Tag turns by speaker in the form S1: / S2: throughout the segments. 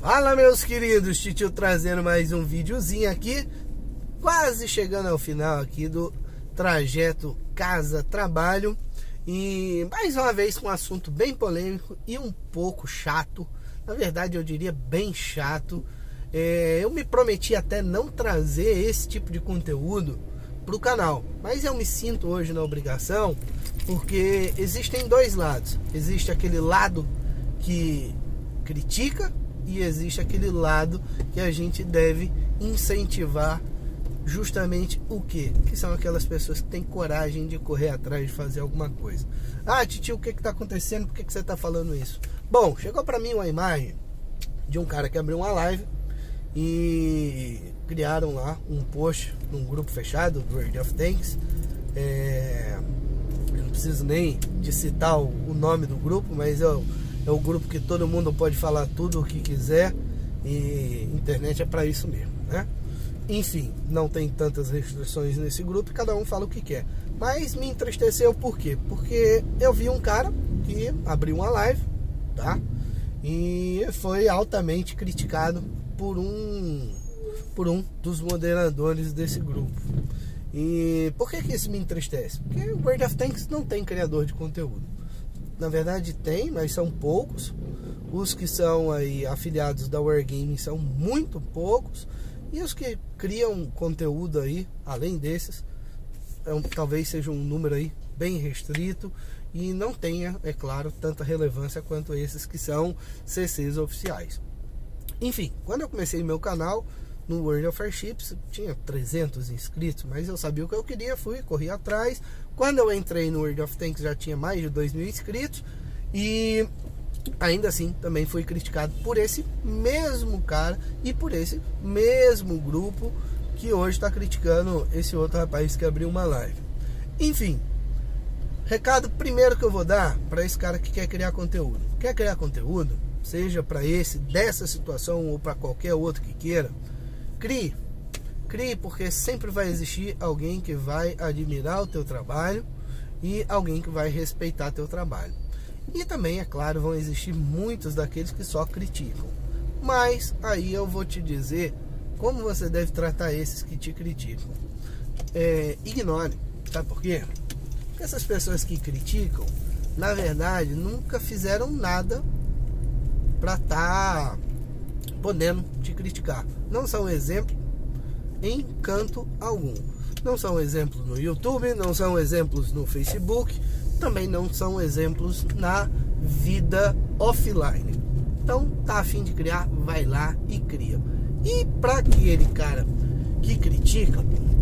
S1: Fala, meus queridos, Titio trazendo mais um videozinho aqui, quase chegando ao final aqui do trajeto casa-trabalho. E mais uma vez com um assunto bem polêmico e um pouco chato. Na verdade eu diria bem chato. Eu me prometi até não trazer esse tipo de conteúdo para o canal, mas eu me sinto hoje na obrigação, porque existem dois lados. Existe aquele lado que critica e existe aquele lado que a gente deve incentivar. Justamente o quê? Que são aquelas pessoas que têm coragem de correr atrás de fazer alguma coisa. Ah, titio, o que está acontecendo? Por que você está falando isso? Bom, chegou para mim uma imagem de um cara que abriu uma live e criaram lá um post num grupo fechado do World of Tanks. Eu não preciso nem de citar o nome do grupo, mas é o grupo que todo mundo pode falar tudo o que quiser, e internet é para isso mesmo, né? Enfim, não tem tantas restrições nesse grupo, cada um fala o que quer. Mas me entristeceu por quê? Porque eu vi um cara que abriu uma live, tá? E foi altamente criticado por um dos moderadores desse grupo. E por que isso me entristece? Porque o World of Tanks não tem criador de conteúdo. Na verdade tem, mas são poucos. Os que são aí afiliados da Wargaming são muito poucos. E os que criam conteúdo aí, além desses, talvez seja um número aí bem restrito e não tenha, é claro, tanta relevância quanto esses que são CCs oficiais. Enfim, quando eu comecei meu canal no World of Warships, tinha 300 inscritos, mas eu sabia o que eu queria, corri atrás. Quando eu entrei no World of Tanks já tinha mais de 2.000 inscritos e ainda assim também fui criticado por esse mesmo cara e por esse mesmo grupo que hoje está criticando esse outro rapaz que abriu uma live. Enfim, recado primeiro que eu vou dar para esse cara que quer criar conteúdo. Quer criar conteúdo, seja para esse dessa situação ou para qualquer outro que queira, crie, porque sempre vai existir alguém que vai admirar o teu trabalho e alguém que vai respeitar teu trabalho. E também, é claro, vão existir muitos daqueles que só criticam. Mas aí eu vou te dizer como você deve tratar esses que te criticam. Ignore. Sabe por quê? Porque essas pessoas que criticam, na verdade, nunca fizeram nada para estar podendo te criticar. Não são exemplo em canto algum. Não são exemplos no YouTube, não são exemplos no Facebook, também não são exemplos na vida offline. Então, tá a fim de criar, vai lá e cria. E para aquele cara que critica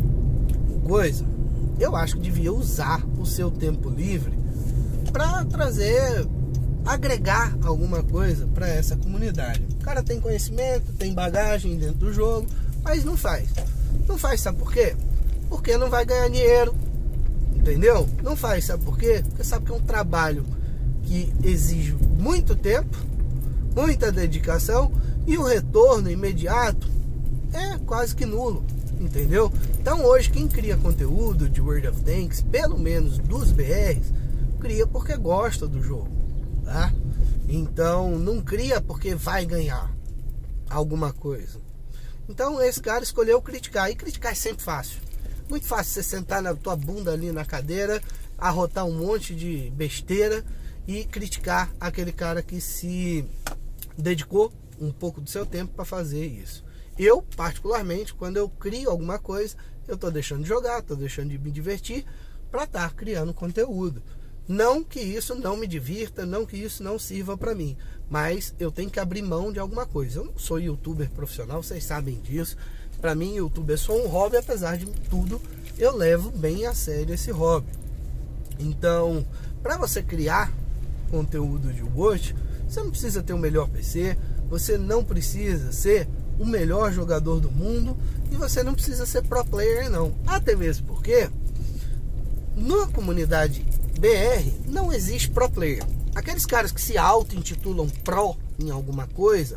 S1: coisa, eu acho que devia usar o seu tempo livre para trazer, agregar alguma coisa para essa comunidade. O cara tem conhecimento, tem bagagem dentro do jogo, mas não faz. Não faz, sabe por quê? Porque não vai ganhar dinheiro. Entendeu? Não faz, sabe por quê? Porque sabe que é um trabalho que exige muito tempo, muita dedicação, e o retorno imediato é quase que nulo, entendeu? Então hoje quem cria conteúdo de World of Tanks, pelo menos dos BRs, cria porque gosta do jogo, tá? Então não cria porque vai ganhar alguma coisa. Então esse cara escolheu criticar, e criticar é sempre fácil. Muito fácil você sentar na tua bunda ali na cadeira, arrotar um monte de besteira e criticar aquele cara que se dedicou um pouco do seu tempo para fazer isso. Eu, particularmente, quando eu crio alguma coisa, eu tô deixando de jogar, tô deixando de me divertir para estar criando conteúdo. Não que isso não me divirta, não que isso não sirva para mim, mas eu tenho que abrir mão de alguma coisa. Eu não sou youtuber profissional, vocês sabem disso. Para mim, YouTube é só um hobby, apesar de tudo, eu levo bem a sério esse hobby. Então, para você criar conteúdo de Ghost, você não precisa ter o melhor PC, você não precisa ser o melhor jogador do mundo e você não precisa ser pro player, não. Até mesmo porque na comunidade BR não existe pro player. Aqueles caras que se auto-intitulam pro em alguma coisa,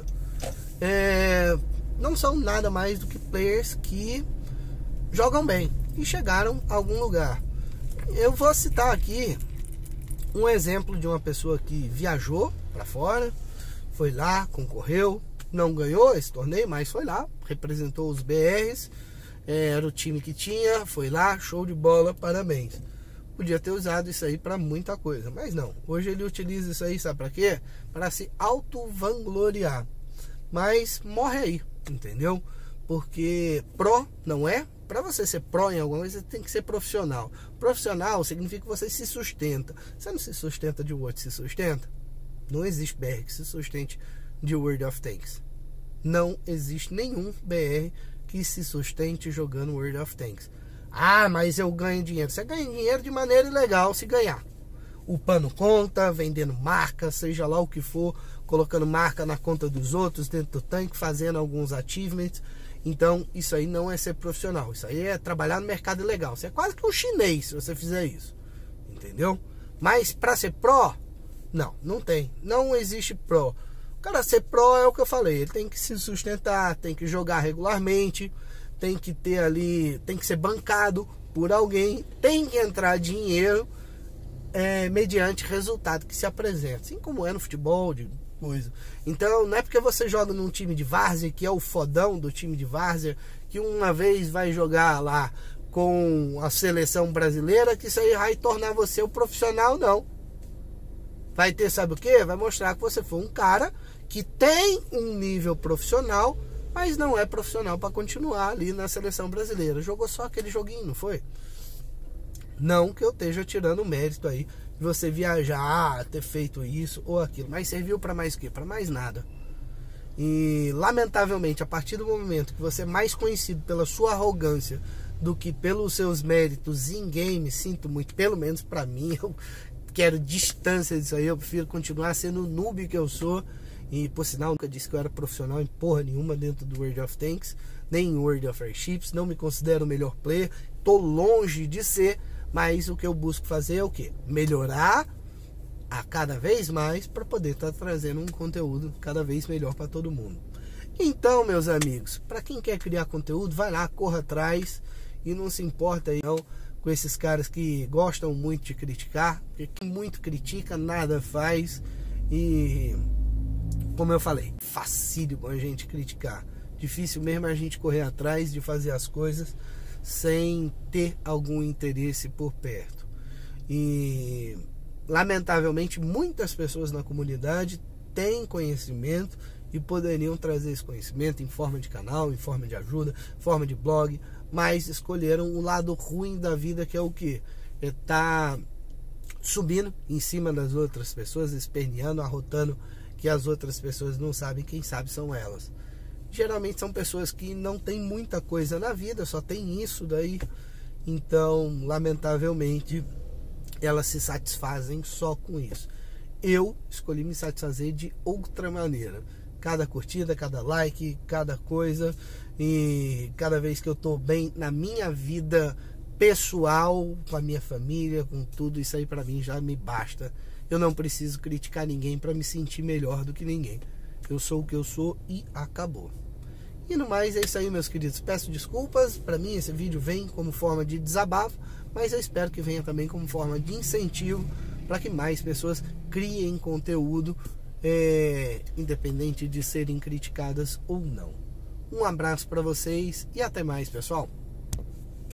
S1: não são nada mais do que players que jogam bem e chegaram a algum lugar. Eu vou citar aqui um exemplo de uma pessoa que viajou para fora, foi lá, concorreu, não ganhou esse torneio, mas foi lá, representou os BRs, era o time que tinha, foi lá, show de bola, parabéns. Podia ter usado isso aí para muita coisa, mas não. Hoje ele utiliza isso aí, sabe para quê? Para se auto-vangloriar. Mas morre aí, entendeu? Porque pró não é. Para você ser pró em alguma coisa, você tem que ser profissional. Profissional significa que você se sustenta. Você não se sustenta de Word, se sustenta? Não existe BR que se sustente de World of Tanks. Não existe nenhum BR que se sustente jogando World of Tanks. Ah, mas eu ganho dinheiro. Você ganha dinheiro de maneira ilegal se ganhar. Upando conta, vendendo marca, seja lá o que for, colocando marca na conta dos outros dentro do tanque, fazendo alguns achievements. Então, isso aí não é ser profissional. Isso aí é trabalhar no mercado ilegal. Você é quase que um chinês se você fizer isso. Entendeu? Mas para ser pró, não tem. Não existe pró. O cara ser pró é o que eu falei. Ele tem que se sustentar, tem que jogar regularmente, tem que ter ali, tem que ser bancado por alguém, tem que entrar dinheiro mediante resultado que se apresenta. Assim como é no futebol, de coisa. Então, não é porque você joga num time de várzea, que é o fodão do time de várzea, que uma vez vai jogar lá com a seleção brasileira, que isso aí vai tornar você o profissional, não. Vai ter, sabe o que? Vai mostrar que você foi um cara que tem um nível profissional, mas não é profissional para continuar ali na seleção brasileira. Jogou só aquele joguinho, não foi? Não que eu esteja tirando o mérito aí de você viajar, ter feito isso ou aquilo, mas serviu para mais o quê? Para mais nada. E lamentavelmente, a partir do momento que você é mais conhecido pela sua arrogância do que pelos seus méritos em game, sinto muito, pelo menos para mim, eu quero distância disso aí, eu prefiro continuar sendo o noob que eu sou. E por sinal, nunca disse que eu era profissional em porra nenhuma dentro do World of Tanks, nem em World of Airships, não me considero o melhor player, tô longe de ser, mas o que eu busco fazer é o quê? Melhorar a cada vez mais para poder estar trazendo um conteúdo cada vez melhor para todo mundo. Então, meus amigos, para quem quer criar conteúdo, vai lá, corra atrás e não se importa aí não com esses caras que gostam muito de criticar, porque quem muito critica nada faz. E como eu falei, facílimo a gente criticar, difícil mesmo a gente correr atrás de fazer as coisas sem ter algum interesse por perto. E lamentavelmente muitas pessoas na comunidade têm conhecimento e poderiam trazer esse conhecimento em forma de canal, em forma de ajuda, em forma de blog, mas escolheram o lado ruim da vida, que é o que? É tá subindo em cima das outras pessoas, esperneando, arrotando que as outras pessoas não sabem, quem sabe são elas. Geralmente são pessoas que não têm muita coisa na vida, só tem isso daí. Então, lamentavelmente, elas se satisfazem só com isso. Eu escolhi me satisfazer de outra maneira. Cada curtida, cada like, cada coisa. E cada vez que eu tô bem na minha vida pessoal, com a minha família, com tudo, isso aí pra mim já me basta. Eu não preciso criticar ninguém para me sentir melhor do que ninguém. Eu sou o que eu sou e acabou. E no mais é isso aí, meus queridos. Peço desculpas, para mim esse vídeo vem como forma de desabafo, mas eu espero que venha também como forma de incentivo para que mais pessoas criem conteúdo, independente de serem criticadas ou não. Um abraço para vocês e até mais, pessoal.